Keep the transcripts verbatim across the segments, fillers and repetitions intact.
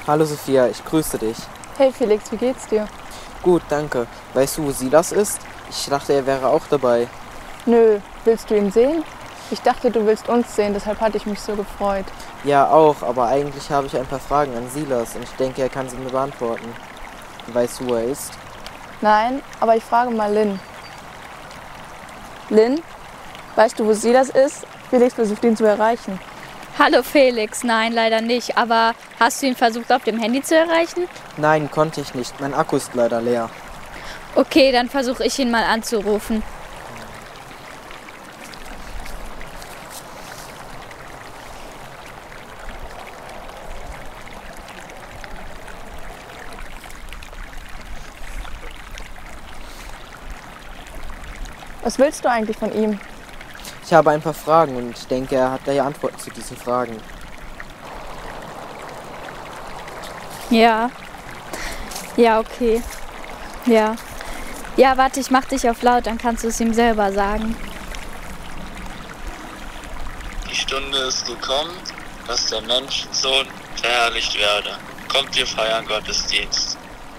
Hallo Sophia, ich grüße dich. Hey Felix, wie geht's dir? Gut, danke. Weißt du, wo Silas ist? Ich dachte, er wäre auch dabei. Nö, willst du ihn sehen? Ich dachte, du willst uns sehen, deshalb hatte ich mich so gefreut. Ja, auch, aber eigentlich habe ich ein paar Fragen an Silas und ich denke, er kann sie mir beantworten. Weißt du, wo er ist? Nein, aber ich frage mal Lynn. Lynn, weißt du, wo Silas ist? Felix versucht ihn zu erreichen. Hallo Felix, nein, leider nicht. Aber hast du ihn versucht, auf dem Handy zu erreichen? Nein, konnte ich nicht. Mein Akku ist leider leer. Okay, dann versuche ich ihn mal anzurufen. Was willst du eigentlich von ihm? Ich habe ein paar Fragen und ich denke, er hat da ja Antworten zu diesen Fragen. Ja. Ja, okay. Ja. Ja, warte, ich mach dich auf laut, dann kannst du es ihm selber sagen. Die Stunde ist gekommen, dass der Menschensohn verherrlicht werde. Kommt, wir feiern Gottesdienst.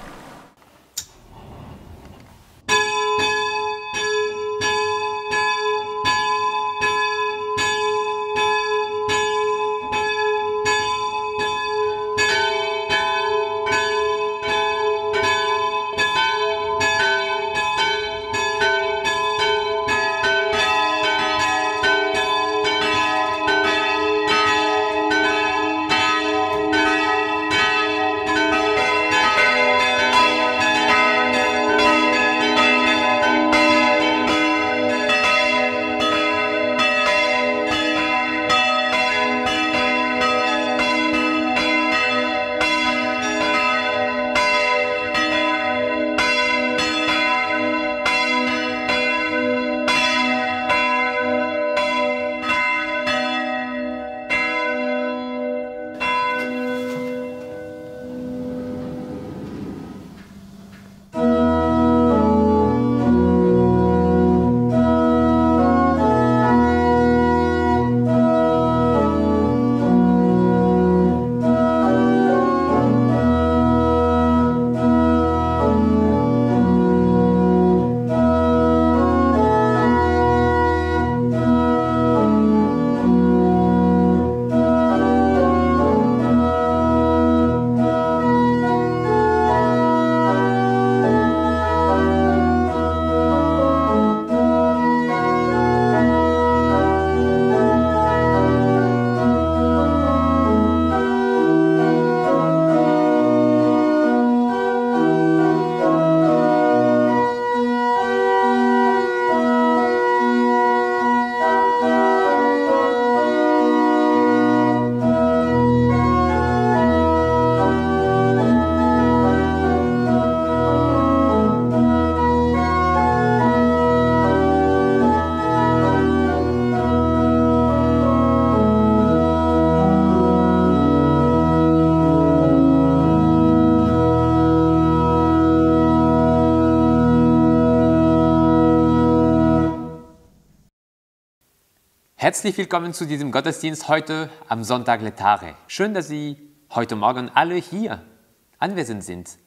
Herzlich willkommen zu diesem Gottesdienst heute am Sonntag Letare. Schön, dass Sie heute Morgen alle hier anwesend sind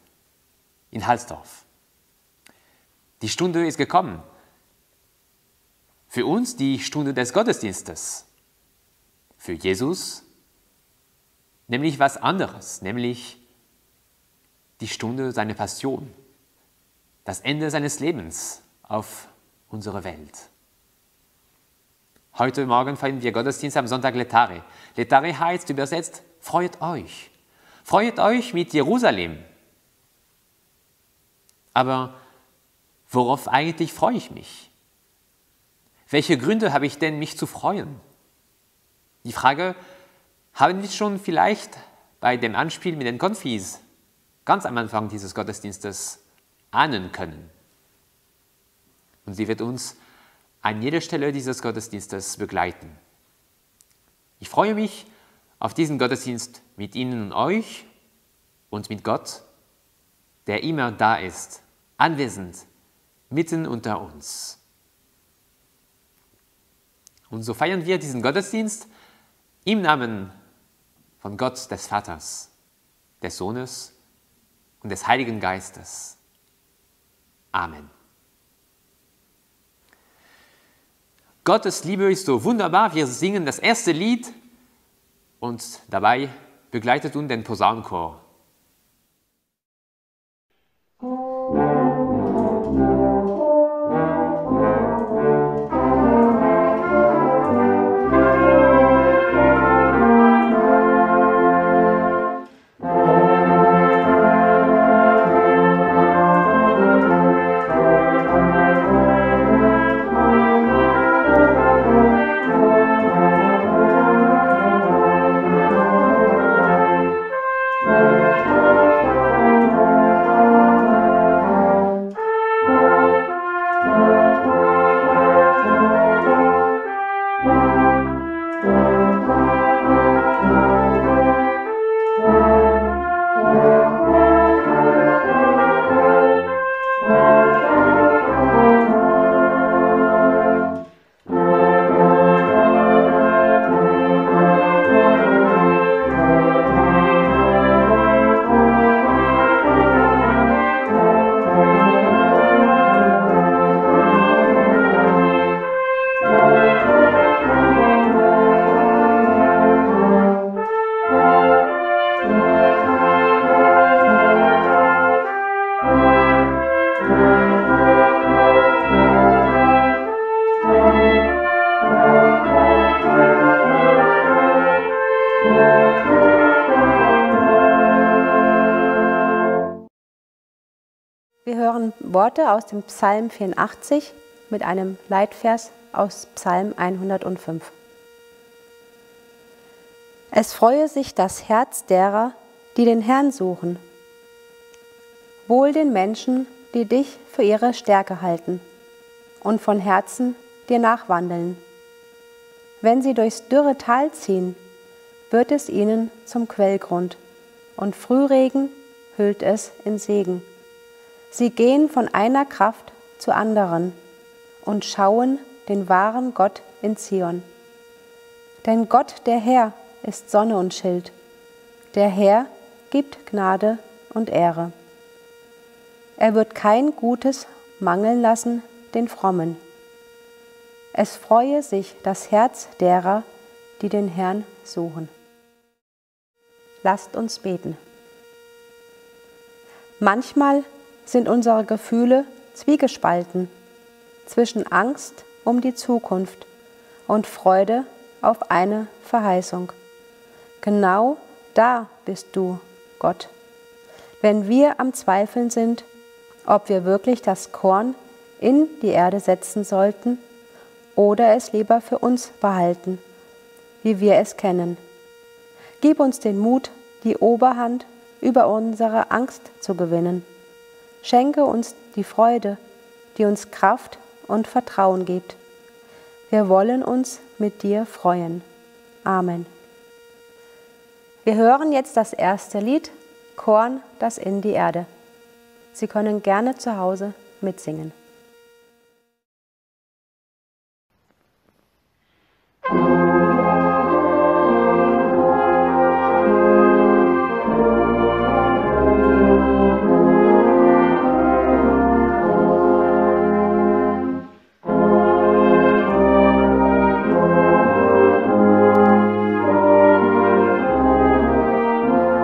in Halsdorf. Die Stunde ist gekommen. Für uns die Stunde des Gottesdienstes. Für Jesus nämlich was anderes, nämlich die Stunde seiner Passion, das Ende seines Lebens auf unserer Welt. Heute Morgen feiern wir Gottesdienst am Sonntag Letare. Letare heißt übersetzt, freut euch. Freut euch mit Jerusalem. Aber worauf eigentlich freue ich mich? Welche Gründe habe ich denn, mich zu freuen? Die Frage haben wir schon vielleicht bei dem Anspiel mit den Konfis ganz am Anfang dieses Gottesdienstes ahnen können. Und sie wird uns an jeder Stelle dieses Gottesdienstes begleiten. Ich freue mich auf diesen Gottesdienst mit Ihnen und euch und mit Gott, der immer da ist, anwesend, mitten unter uns. Und so feiern wir diesen Gottesdienst im Namen von Gott des Vaters, des Sohnes und des Heiligen Geistes. Amen. Gottes Liebe ist so wunderbar. Wir singen das erste Lied und dabei begleitet uns den Posaunenchor. Wir hören Worte aus dem Psalm vierundachtzig mit einem Leitvers aus Psalm hundertfünf. Es freue sich das Herz derer, die den Herrn suchen. Wohl den Menschen, die dich für ihre Stärke halten und von Herzen dir nachwandeln. Wenn sie durchs dürre Tal ziehen, wird es ihnen zum Quellgrund und Frühregen hüllt es in Segen. Sie gehen von einer Kraft zur anderen und schauen den wahren Gott in Zion. Denn Gott, der Herr, ist Sonne und Schild. Der Herr gibt Gnade und Ehre. Er wird kein Gutes mangeln lassen den Frommen. Es freue sich das Herz derer, die den Herrn suchen. Lasst uns beten. Manchmal sind unsere Gefühle zwiegespalten zwischen Angst um die Zukunft und Freude auf eine Verheißung. Genau da bist du, Gott. Wenn wir am Zweifeln sind, ob wir wirklich das Korn in die Erde setzen sollten oder es lieber für uns behalten, wie wir es kennen. Gib uns den Mut, die Oberhand über unsere Angst zu gewinnen. Schenke uns die Freude, die uns Kraft und Vertrauen gibt. Wir wollen uns mit dir freuen. Amen. Wir hören jetzt das erste Lied, Korn, das in die Erde. Sie können gerne zu Hause mitsingen.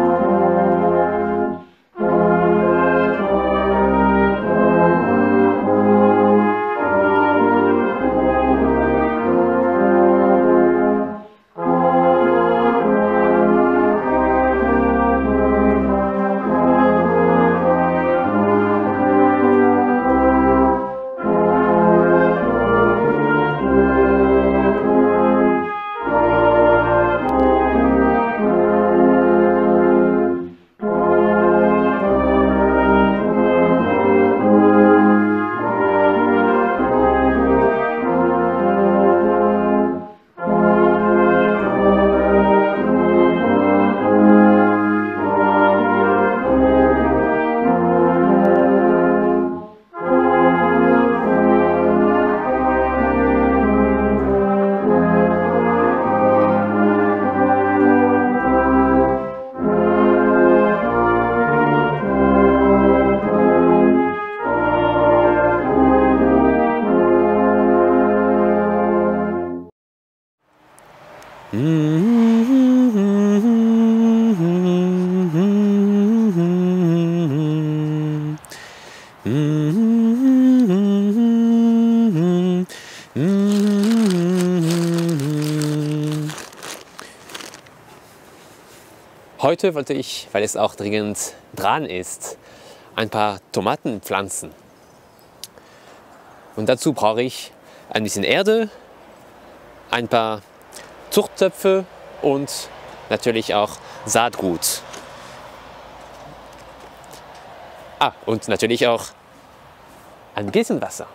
Thank you. Heute wollte ich, weil es auch dringend dran ist, ein paar Tomaten pflanzen. Und dazu brauche ich ein bisschen Erde, ein paar Zuchttöpfe und natürlich auch Saatgut. Ah, und natürlich auch ein bisschen Wasser.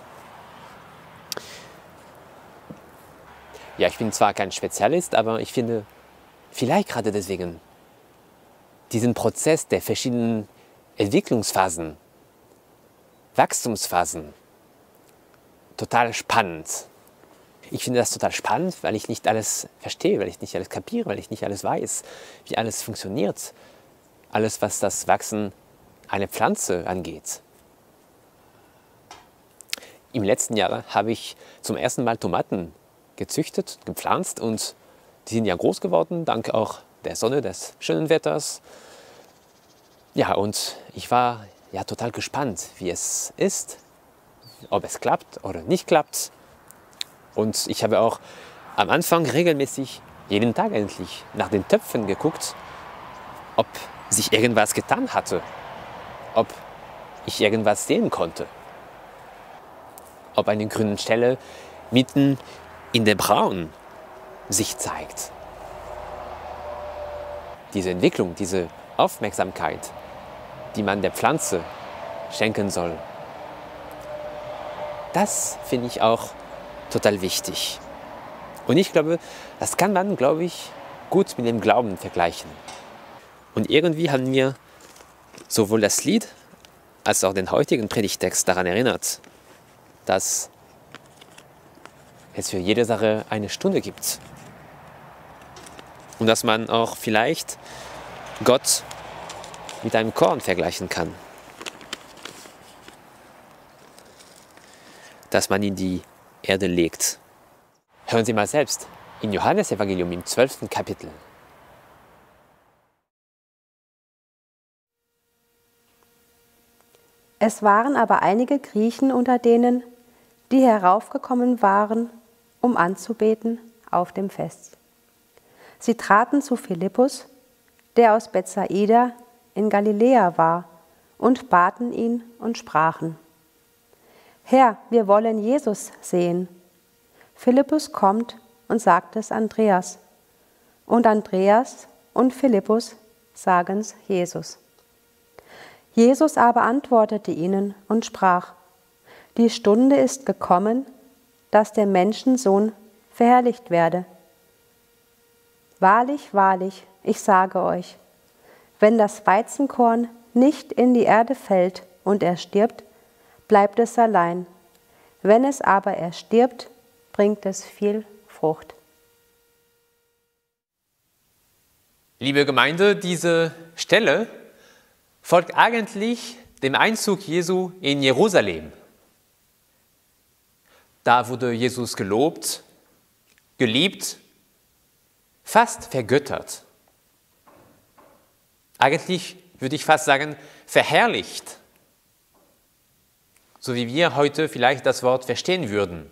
Ja, ich bin zwar kein Spezialist, aber ich finde vielleicht gerade deswegen diesen Prozess der verschiedenen Entwicklungsphasen, Wachstumsphasen total spannend. Ich finde das total spannend, weil ich nicht alles verstehe, weil ich nicht alles kapiere, weil ich nicht alles weiß, wie alles funktioniert. Alles, was das Wachsen einer Pflanze angeht. Im letzten Jahr habe ich zum ersten Mal Tomaten gezüchtet, gepflanzt und die sind ja groß geworden, dank auch der Sonne, des schönen Wetters. Ja, und ich war ja total gespannt, wie es ist, ob es klappt oder nicht klappt. Und ich habe auch am Anfang regelmäßig, jeden Tag eigentlich, nach den Töpfen geguckt, ob sich irgendwas getan hatte, ob ich irgendwas sehen konnte, ob eine grüne Stelle mitten in der Braun sich zeigt. Diese Entwicklung, diese Aufmerksamkeit, die man der Pflanze schenken soll, das finde ich auch total wichtig. Und ich glaube, das kann man, glaube ich, gut mit dem Glauben vergleichen. Und irgendwie haben mir sowohl das Lied als auch den heutigen Predigtext daran erinnert, dass es für jede Sache eine Stunde gibt. Und dass man auch vielleicht Gott mit einem Korn vergleichen kann. Das man in die Erde legt. Hören Sie mal selbst in Johannes Evangelium im zwölften Kapitel. Es waren aber einige Griechen unter denen, die heraufgekommen waren, um anzubeten auf dem Fest. Sie traten zu Philippus, der aus Bethsaida in Galiläa war, und baten ihn und sprachen: Herr, wir wollen Jesus sehen. Philippus kommt und sagt es Andreas. Und Andreas und Philippus sagen es Jesus. Jesus aber antwortete ihnen und sprach: Die Stunde ist gekommen, dass der Menschensohn verherrlicht werde. Wahrlich, wahrlich, ich sage euch, wenn das Weizenkorn nicht in die Erde fällt und er stirbt, bleibt es allein. Wenn es aber erstirbt, bringt es viel Frucht. Liebe Gemeinde, diese Stelle folgt eigentlich dem Einzug Jesu in Jerusalem. Da wurde Jesus gelobt, geliebt, fast vergöttert. Eigentlich würde ich fast sagen, verherrlicht. So wie wir heute vielleicht das Wort verstehen würden.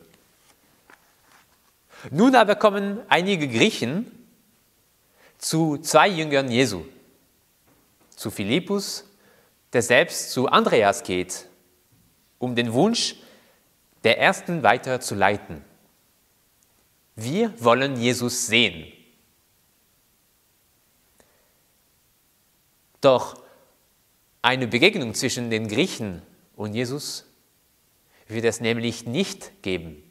Nun aber kommen einige Griechen zu zwei Jüngern Jesu. Zu Philippus, der selbst zu Andreas geht, um den Wunsch der Ersten weiterzuleiten. Wir wollen Jesus sehen. Doch eine Begegnung zwischen den Griechen und Jesus wird es nämlich nicht geben.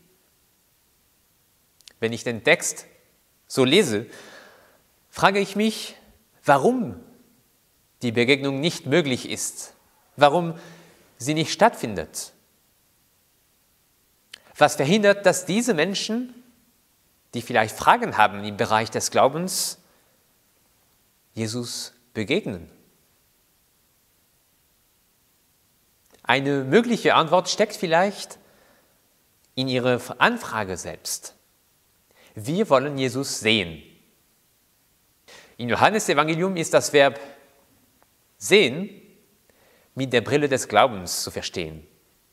Wenn ich den Text so lese, frage ich mich, warum die Begegnung nicht möglich ist, warum sie nicht stattfindet. Was verhindert, dass diese Menschen, die vielleicht Fragen haben im Bereich des Glaubens, Jesus begegnen? Eine mögliche Antwort steckt vielleicht in ihrer Anfrage selbst. Wir wollen Jesus sehen. Im Johannesevangelium ist das Verb sehen mit der Brille des Glaubens zu verstehen.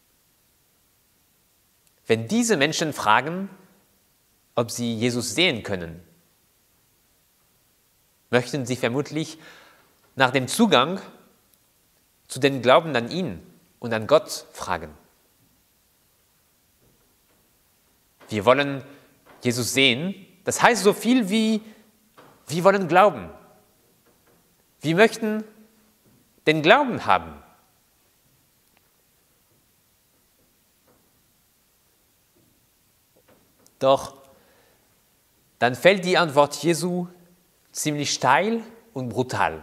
Wenn diese Menschen fragen, ob sie Jesus sehen können, möchten sie vermutlich nach dem Zugang zu den Glauben an ihn und an Gott fragen. Wir wollen Jesus sehen, das heißt so viel wie, wir wollen glauben. Wir möchten den Glauben haben. Doch dann fällt die Antwort Jesu ziemlich steil und brutal.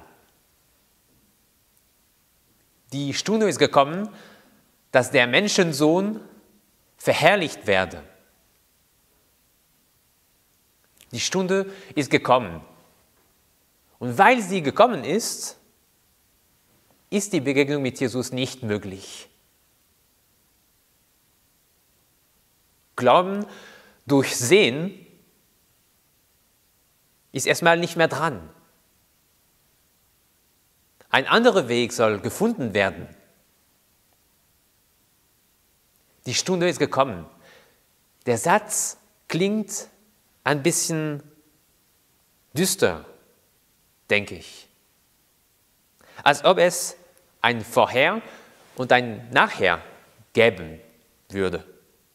Die Stunde ist gekommen, dass der Menschensohn verherrlicht werde. Die Stunde ist gekommen. Und weil sie gekommen ist, ist die Begegnung mit Jesus nicht möglich. Glauben durch Sehen ist erstmal nicht mehr dran. Ein anderer Weg soll gefunden werden. Die Stunde ist gekommen. Der Satz klingt ein bisschen düster, denke ich. Als ob es ein Vorher und ein Nachher geben würde.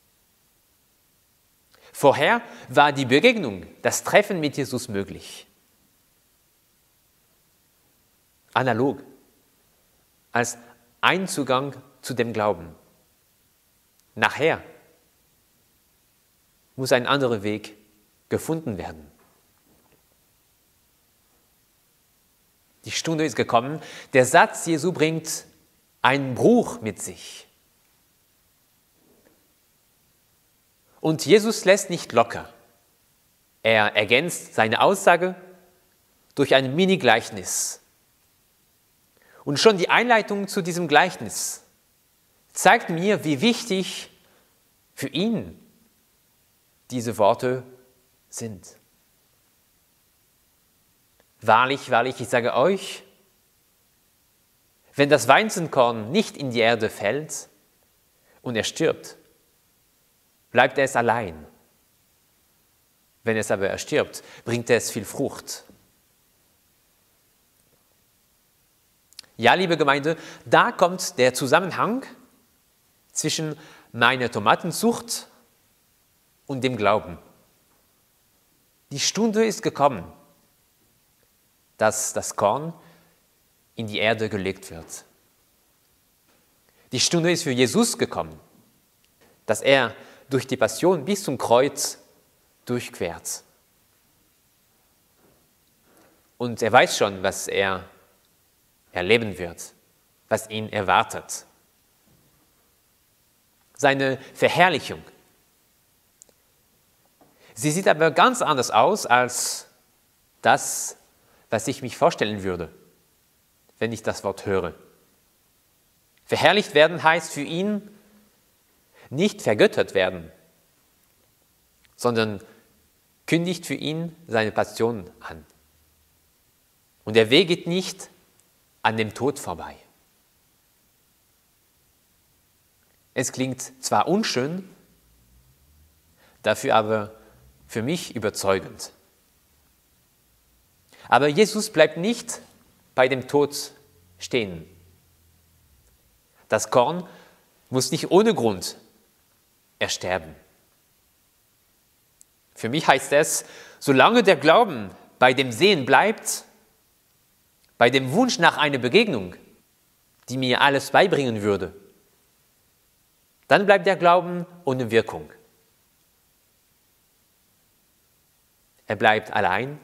Vorher war die Begegnung, das Treffen mit Jesus möglich. Analog, als Einzugang zu dem Glauben. Nachher muss ein anderer Weg gefunden werden. Die Stunde ist gekommen. Der Satz Jesu bringt einen Bruch mit sich. Und Jesus lässt nicht locker. Er ergänzt seine Aussage durch ein Mini-Gleichnis. Und schon die Einleitung zu diesem Gleichnis zeigt mir, wie wichtig für ihn diese Worte sind. Wahrlich, wahrlich, ich sage euch, wenn das Weizenkorn nicht in die Erde fällt und er stirbt, bleibt es allein. Wenn es aber erstirbt, bringt es viel Frucht. Ja, liebe Gemeinde, da kommt der Zusammenhang zwischen meiner Tomatenzucht und dem Glauben. Die Stunde ist gekommen, dass das Korn in die Erde gelegt wird. Die Stunde ist für Jesus gekommen, dass er durch die Passion bis zum Kreuz durchquert. Und er weiß schon, was er erleben wird, was ihn erwartet. Seine Verherrlichung. Sie sieht aber ganz anders aus als das, was ich mich vorstellen würde, wenn ich das Wort höre. Verherrlicht werden heißt für ihn nicht vergöttert werden, sondern kündigt für ihn seine Passion an. Und der Weg geht nicht an dem Tod vorbei. Es klingt zwar unschön, dafür aber für mich überzeugend. Aber Jesus bleibt nicht bei dem Tod stehen. Das Korn muss nicht ohne Grund ersterben. Für mich heißt es, solange der Glauben bei dem Sehen bleibt, bei dem Wunsch nach einer Begegnung, die mir alles beibringen würde, dann bleibt der Glauben ohne Wirkung. Er bleibt allein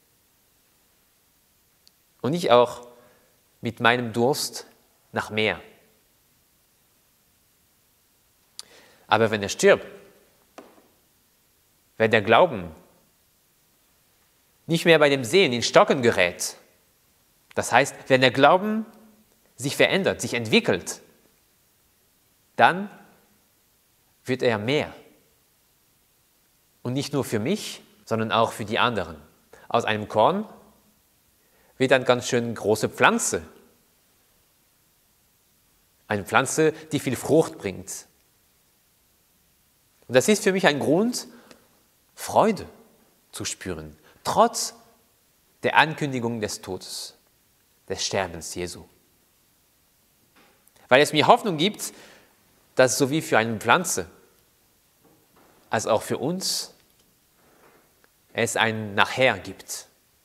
und ich auch mit meinem Durst nach mehr. Aber wenn er stirbt, wenn der Glauben nicht mehr bei dem Sehen in Stocken gerät, das heißt, wenn der Glauben sich verändert, sich entwickelt, dann wird er mehr. Und nicht nur für mich, sondern auch für die anderen. Aus einem Korn wird eine ganz schön große Pflanze. Eine Pflanze, die viel Frucht bringt. Und das ist für mich ein Grund, Freude zu spüren, trotz der Ankündigung des Todes, des Sterbens Jesu. Weil es mir Hoffnung gibt, dass sowie für eine Pflanze als auch für uns es ein Nachher gibt.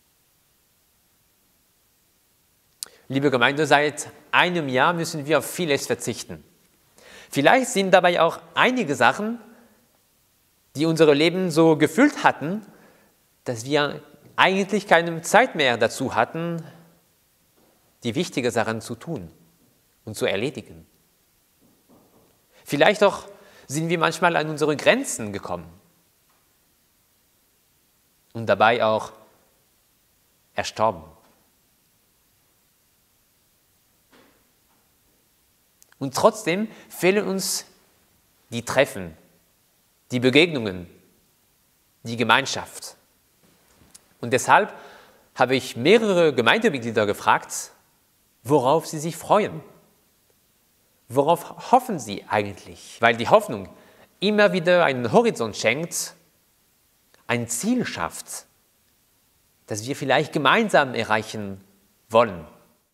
Liebe Gemeinde, seit einem Jahr müssen wir auf vieles verzichten. Vielleicht sind dabei auch einige Sachen, die unser Leben so gefüllt hatten, dass wir eigentlich keine Zeit mehr dazu hatten, die wichtigen Sachen zu tun und zu erledigen. Vielleicht auch sind wir manchmal an unsere Grenzen gekommen und dabei auch erstorben. Und trotzdem fehlen uns die Treffen, die Begegnungen, die Gemeinschaft. Und deshalb habe ich mehrere Gemeindemitglieder gefragt, worauf sie sich freuen. Worauf hoffen sie eigentlich? Weil die Hoffnung immer wieder einen Horizont schenkt, ein Ziel schafft, das wir vielleicht gemeinsam erreichen wollen.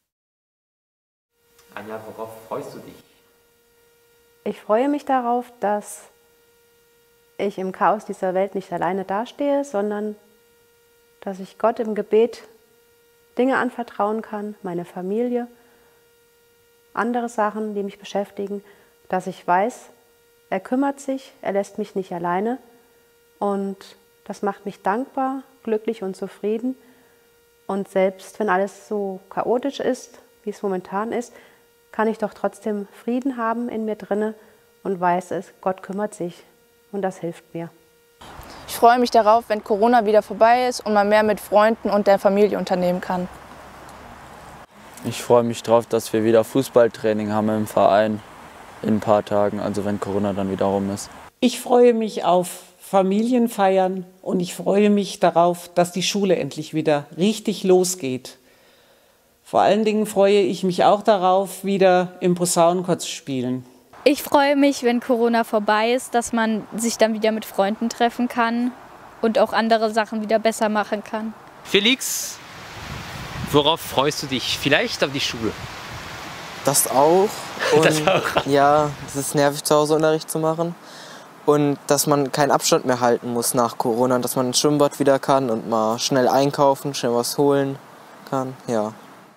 Anja, worauf freust du dich? Ich freue mich darauf, dass ich im Chaos dieser Welt nicht alleine dastehe, sondern dass ich Gott im Gebet Dinge anvertrauen kann, meine Familie, andere Sachen, die mich beschäftigen, dass ich weiß, er kümmert sich, er lässt mich nicht alleine und das macht mich dankbar, glücklich und zufrieden. Und selbst wenn alles so chaotisch ist, wie es momentan ist, kann ich doch trotzdem Frieden haben in mir drinne und weiß es, Gott kümmert sich und das hilft mir. Ich freue mich darauf, wenn Corona wieder vorbei ist und man mehr mit Freunden und der Familie unternehmen kann. Ich freue mich darauf, dass wir wieder Fußballtraining haben im Verein in ein paar Tagen, also wenn Corona dann wieder rum ist. Ich freue mich auf Familienfeiern und ich freue mich darauf, dass die Schule endlich wieder richtig losgeht. Vor allen Dingen freue ich mich auch darauf, wieder im Posaunenchor zu spielen. Ich freue mich, wenn Corona vorbei ist, dass man sich dann wieder mit Freunden treffen kann und auch andere Sachen wieder besser machen kann. Felix, worauf freust du dich? Vielleicht auf die Schule? Das auch. Und Das auch. Ja, es ist nervig, zu Hause Unterricht zu machen. Und dass man keinen Abstand mehr halten muss nach Corona. Und dass man ins Schwimmbad wieder kann und mal schnell einkaufen, schnell was holen kann. Ja.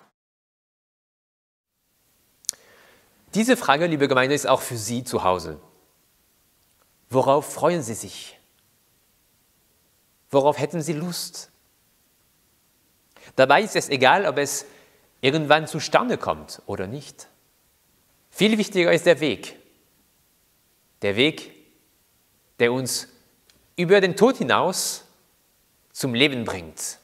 Diese Frage, liebe Gemeinde, ist auch für Sie zu Hause. Worauf freuen Sie sich? Worauf hätten Sie Lust? Dabei ist es egal, ob es irgendwann zustande kommt oder nicht. Viel wichtiger ist der Weg. Der Weg, der uns über den Tod hinaus zum Leben bringt.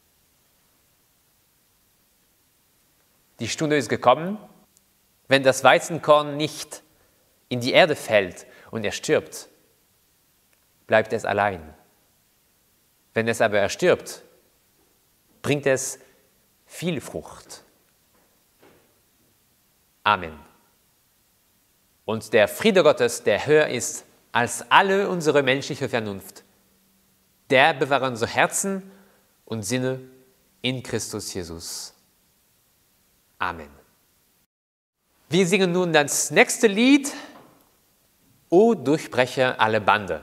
Die Stunde ist gekommen, wenn das Weizenkorn nicht in die Erde fällt und er stirbt, bleibt es allein. Wenn es aber erstirbt, bringt es viel Frucht. Amen. Und der Friede Gottes, der höher ist als alle unsere menschliche Vernunft, der bewahre unsere Herzen und Sinne in Christus Jesus. Amen. Wir singen nun das nächste Lied, O Durchbrecher alle Bande.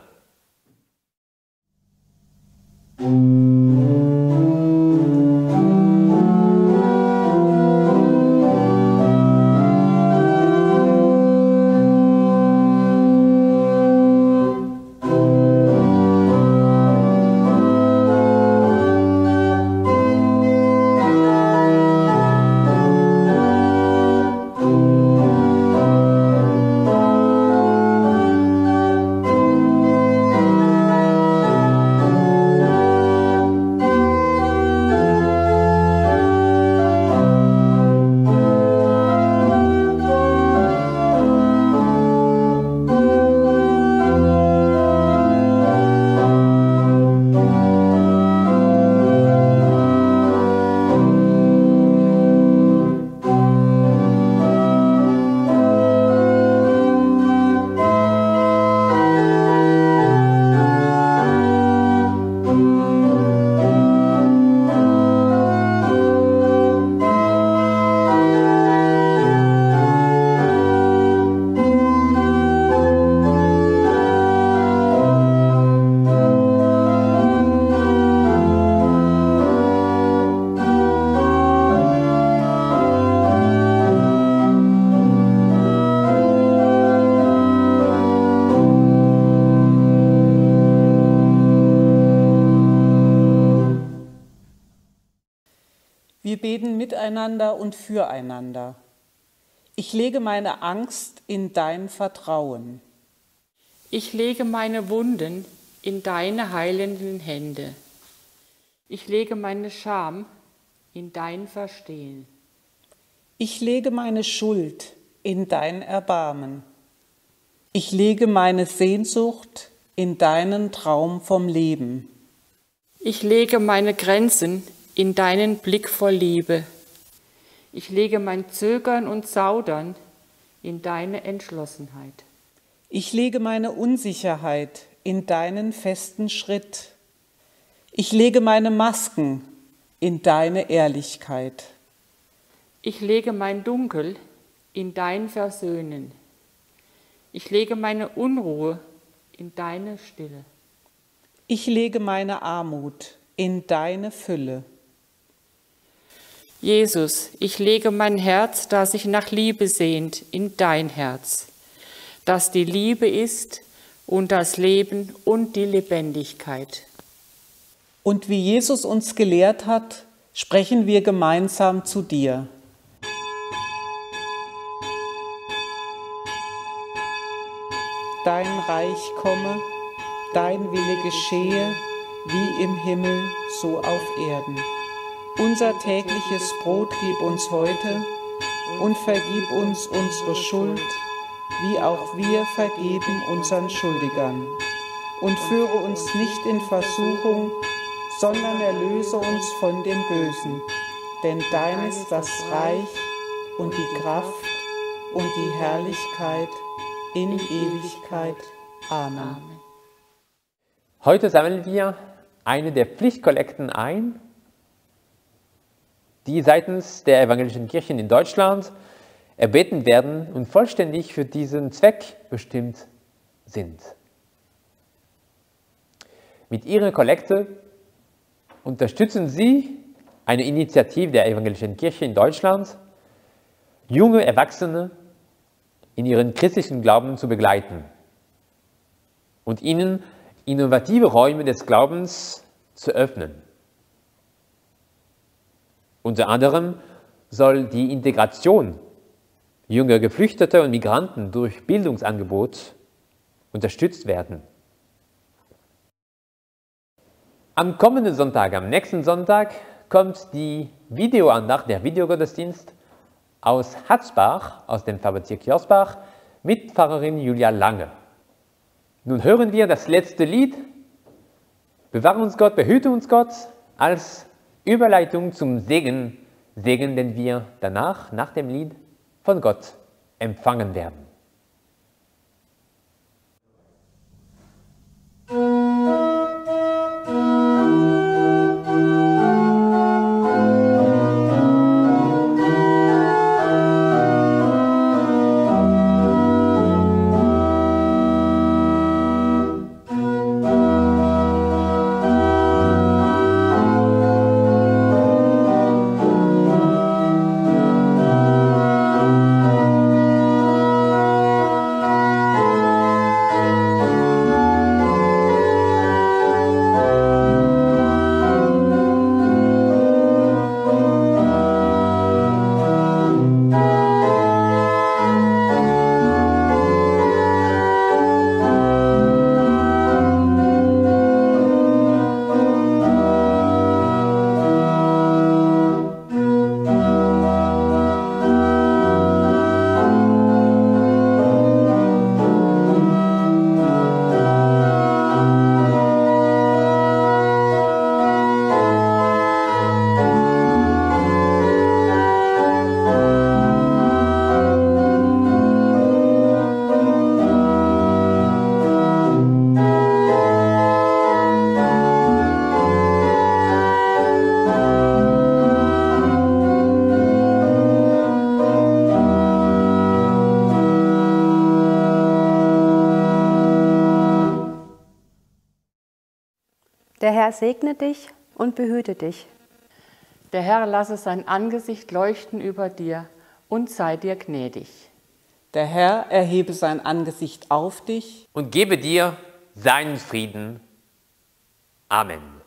Wir beten miteinander und füreinander. Ich lege meine Angst in dein Vertrauen. Ich lege meine Wunden in deine heilenden Hände. Ich lege meine Scham in dein Verstehen. Ich lege meine Schuld in dein Erbarmen. Ich lege meine Sehnsucht in deinen Traum vom Leben. Ich lege meine Grenzen in deinen Blick voll Liebe. Ich lege mein Zögern und Zaudern in deine Entschlossenheit. Ich lege meine Unsicherheit in deinen festen Schritt. Ich lege meine Masken in deine Ehrlichkeit. Ich lege mein Dunkel in dein Versöhnen. Ich lege meine Unruhe in deine Stille. Ich lege meine Armut in deine Fülle. Jesus, ich lege mein Herz, das sich nach Liebe sehnt, in dein Herz, das die Liebe ist und das Leben und die Lebendigkeit. Und wie Jesus uns gelehrt hat, sprechen wir gemeinsam zu dir. Dein Reich komme, dein Wille geschehe, wie im Himmel, so auf Erden. Unser tägliches Brot gib uns heute und vergib uns unsere Schuld, wie auch wir vergeben unseren Schuldigern. Und führe uns nicht in Versuchung, sondern erlöse uns von dem Bösen. Denn dein ist das Reich und die Kraft und die Herrlichkeit in Ewigkeit. Amen. Heute sammeln wir eine der Pflichtkollekten ein, die seitens der evangelischen Kirchen in Deutschland erbeten werden und vollständig für diesen Zweck bestimmt sind. Mit ihrer Kollekte unterstützen Sie eine Initiative der evangelischen Kirche in Deutschland, junge Erwachsene in ihren christlichen Glauben zu begleiten und ihnen innovative Räume des Glaubens zu öffnen. Unter anderem soll die Integration junger Geflüchteter und Migranten durch Bildungsangebot unterstützt werden. Am kommenden Sonntag, am nächsten Sonntag, kommt die Videoandacht, der Videogottesdienst aus Hatzbach, aus dem Pfarrbezirk Josbach, mit Pfarrerin Julia Lange. Nun hören wir das letzte Lied, Bewahre uns Gott, behüte uns Gott, als Überleitung zum Segen, Segen, den wir danach, nach dem Lied, von Gott empfangen werden. Der Herr segne dich und behüte dich. Der Herr lasse sein Angesicht leuchten über dir und sei dir gnädig. Der Herr erhebe sein Angesicht auf dich Und gebe dir seinen Frieden. Amen.